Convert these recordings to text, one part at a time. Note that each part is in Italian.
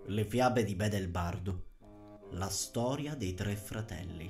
Le fiabe di Bedelbardo. La storia dei tre fratelli.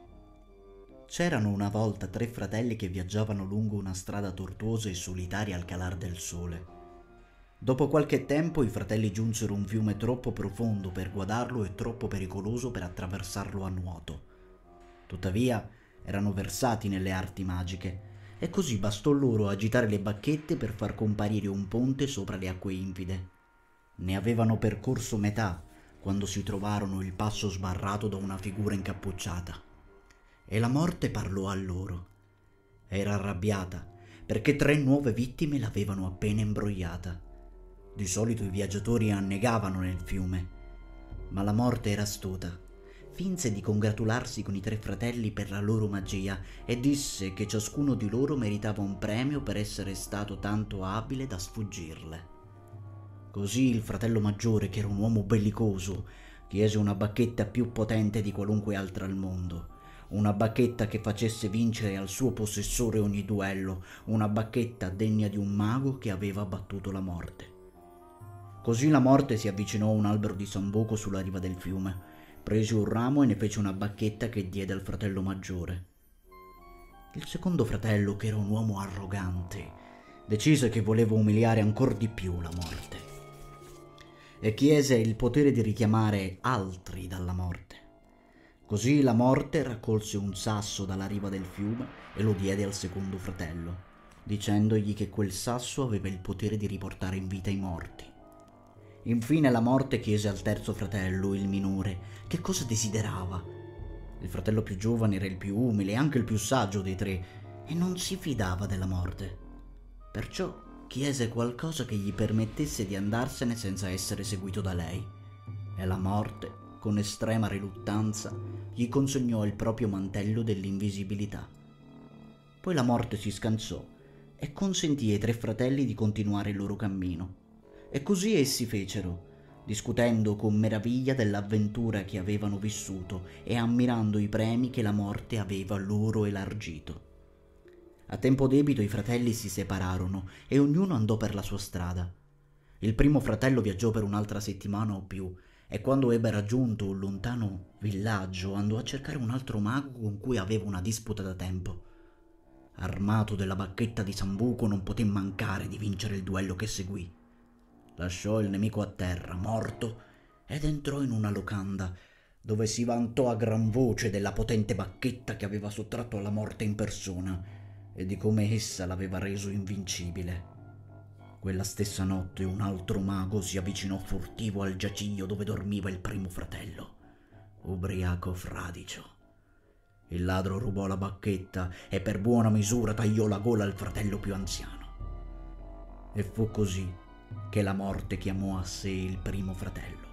C'erano una volta tre fratelli che viaggiavano lungo una strada tortuosa e solitaria al calar del sole. Dopo qualche tempo i fratelli giunsero a un fiume troppo profondo per guadarlo e troppo pericoloso per attraversarlo a nuoto. Tuttavia erano versati nelle arti magiche e così bastò loro agitare le bacchette per far comparire un ponte sopra le acque infide. Ne avevano percorso metà quando si trovarono il passo sbarrato da una figura incappucciata. E la morte parlò a loro. Era arrabbiata perché tre nuove vittime l'avevano appena imbrogliata. Di solito i viaggiatori annegavano nel fiume, ma la morte era astuta. Finse di congratularsi con i tre fratelli per la loro magia e disse che ciascuno di loro meritava un premio per essere stato tanto abile da sfuggirle. Così il fratello maggiore, che era un uomo bellicoso, chiese una bacchetta più potente di qualunque altra al mondo, una bacchetta che facesse vincere al suo possessore ogni duello, una bacchetta degna di un mago che aveva battuto la morte. Così la morte si avvicinò a un albero di sambuco sulla riva del fiume, prese un ramo e ne fece una bacchetta che diede al fratello maggiore. Il secondo fratello, che era un uomo arrogante, decise che voleva umiliare ancor di più la morte e chiese il potere di richiamare altri dalla morte. Così la morte raccolse un sasso dalla riva del fiume e lo diede al secondo fratello, dicendogli che quel sasso aveva il potere di riportare in vita i morti. Infine la morte chiese al terzo fratello, il minore, che cosa desiderava. Il fratello più giovane era il più umile e anche il più saggio dei tre e non si fidava della morte. Perciò chiese qualcosa che gli permettesse di andarsene senza essere seguito da lei. E la morte, con estrema riluttanza, gli consegnò il proprio mantello dell'invisibilità. Poi la morte si scansò e consentì ai tre fratelli di continuare il loro cammino. E così essi fecero, discutendo con meraviglia dell'avventura che avevano vissuto e ammirando i premi che la morte aveva loro elargito. A tempo debito i fratelli si separarono e ognuno andò per la sua strada. Il primo fratello viaggiò per un'altra settimana o più e quando ebbe raggiunto un lontano villaggio andò a cercare un altro mago con cui aveva una disputa da tempo. Armato della bacchetta di sambuco non poté mancare di vincere il duello che seguì. Lasciò il nemico a terra, morto, ed entrò in una locanda dove si vantò a gran voce della potente bacchetta che aveva sottratto alla morte in persona e di come essa l'aveva reso invincibile. Quella stessa notte un altro mago si avvicinò furtivo al giaciglio dove dormiva il primo fratello, ubriaco fradicio. Il ladro rubò la bacchetta e per buona misura tagliò la gola al fratello più anziano. E fu così che la morte chiamò a sé il primo fratello.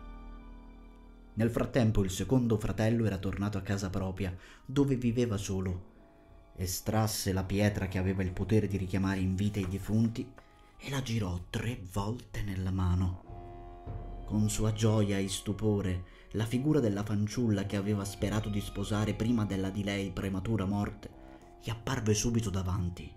Nel frattempo il secondo fratello era tornato a casa propria, dove viveva solo. Estrasse la pietra che aveva il potere di richiamare in vita i defunti e la girò 3 volte nella mano. Con sua gioia e stupore, la figura della fanciulla che aveva sperato di sposare prima della di lei prematura morte gli apparve subito davanti.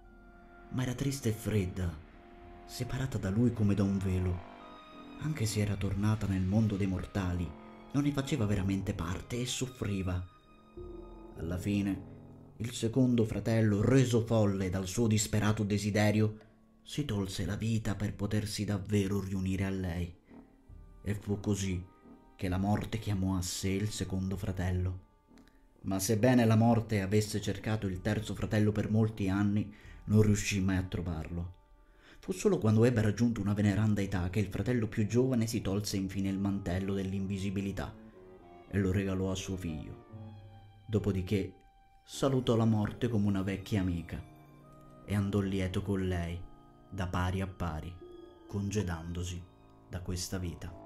Ma era triste e fredda, separata da lui come da un velo. Anche se era tornata nel mondo dei mortali, non ne faceva veramente parte e soffriva. Alla fine il secondo fratello, reso folle dal suo disperato desiderio, si tolse la vita per potersi davvero riunire a lei. E fu così che la morte chiamò a sé il secondo fratello. Ma sebbene la morte avesse cercato il terzo fratello per molti anni, non riuscì mai a trovarlo. Fu solo quando ebbe raggiunto una veneranda età che il fratello più giovane si tolse infine il mantello dell'invisibilità e lo regalò a suo figlio. Dopodiché salutò la morte come una vecchia amica e andò lieto con lei, da pari a pari, congedandosi da questa vita.